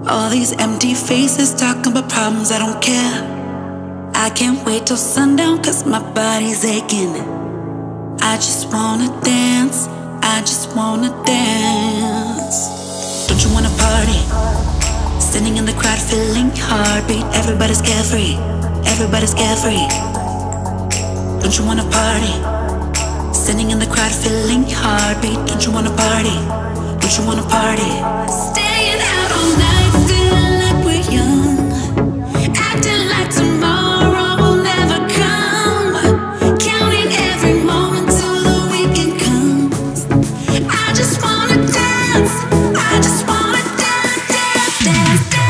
All these empty faces talking about problems, I don't care. I can't wait till sundown cause my body's aching. I just wanna dance, I just wanna dance. Don't you wanna party? Standing in the crowd feeling heartbeat. Everybody's carefree, everybody's carefree. Don't you wanna party? Standing in the crowd feeling heartbeat. Don't you wanna party? Don't you wanna party? Staying out all night, feeling like we're young, acting like tomorrow will never come, counting every moment till the weekend comes. I just wanna dance, I just wanna dance, dance, dance, dance.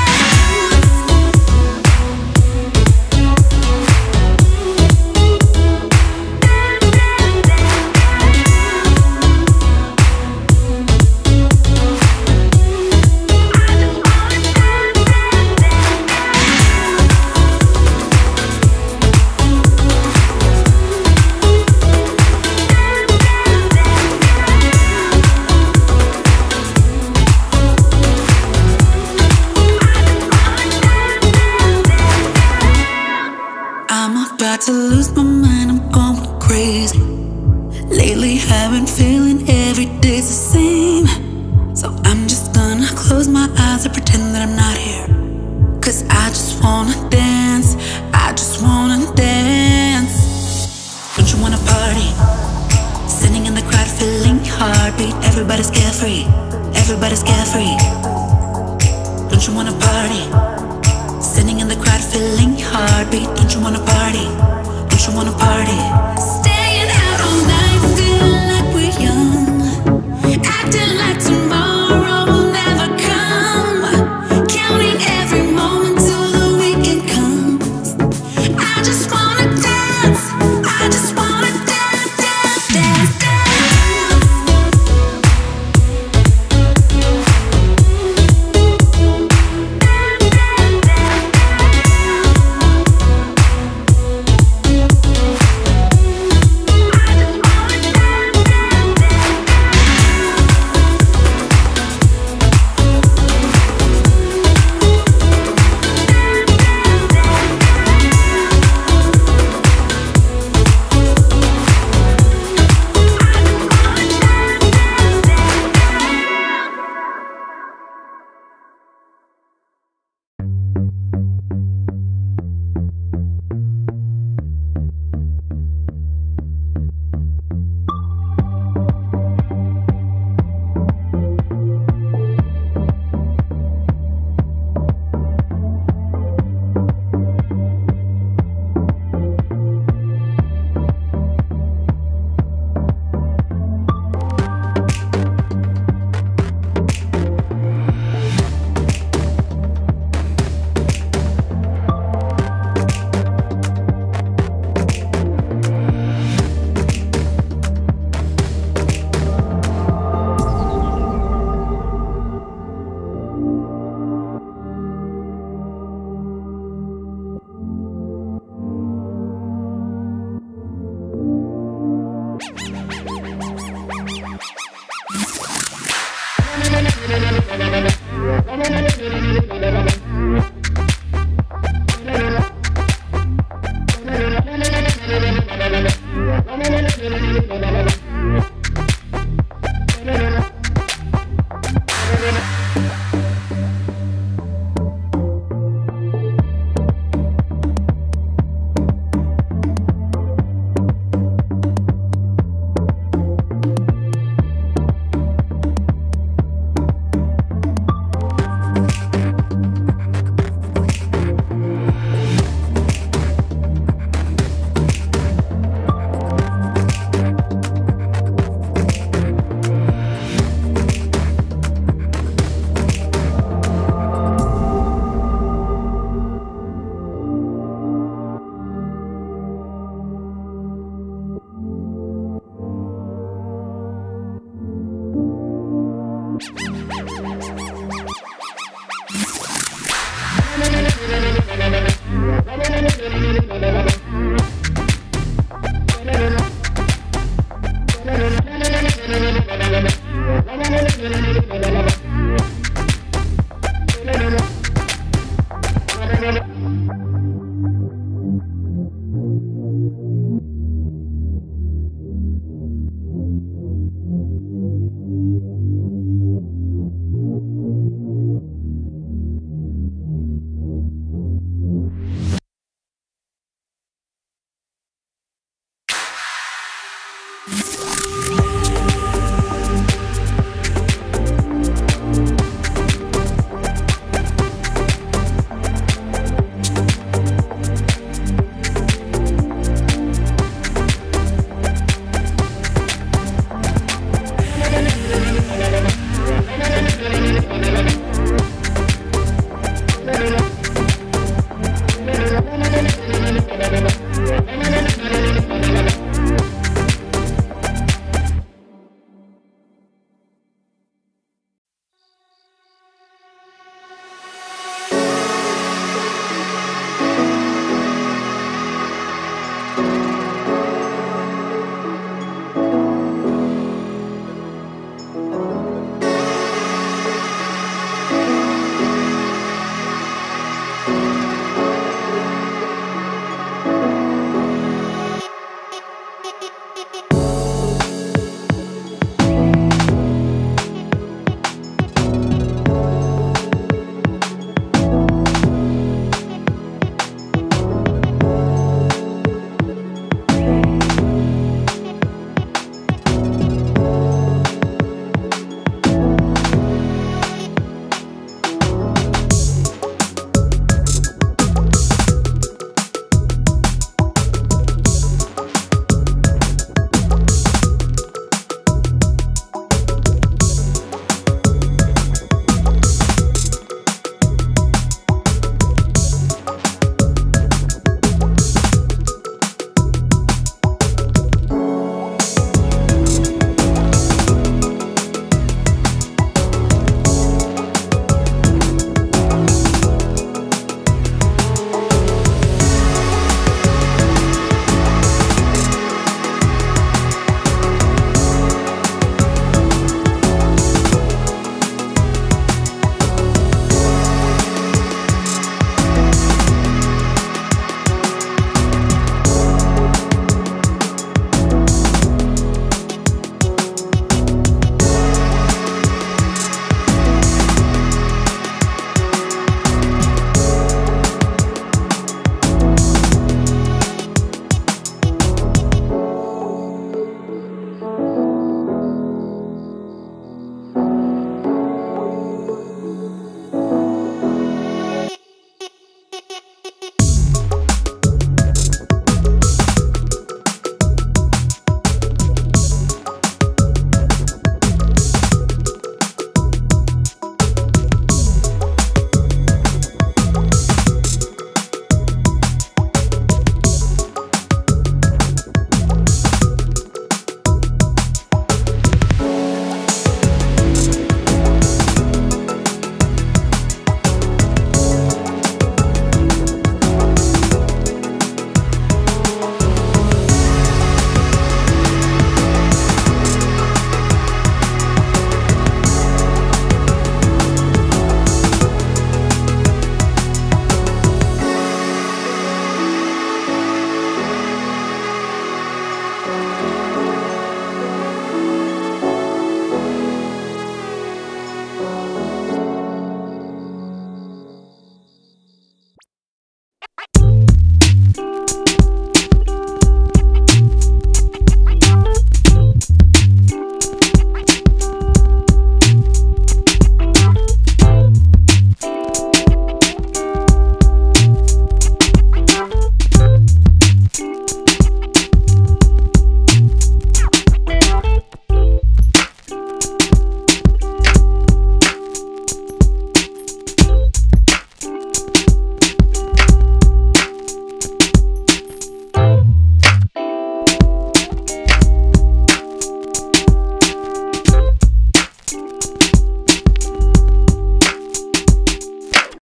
I'm about to lose my mind, I'm going crazy. Lately I've been feeling every day's the same. So I'm just gonna close my eyes and pretend that I'm not here. Cause I just wanna dance, I just wanna dance. Don't you wanna party? Standing in the crowd feeling heartbeat. Everybody's carefree, everybody's carefree. Don't you wanna party? Standing in the crowd feeling heartbeat. Don't you wanna party? Don't you wanna party?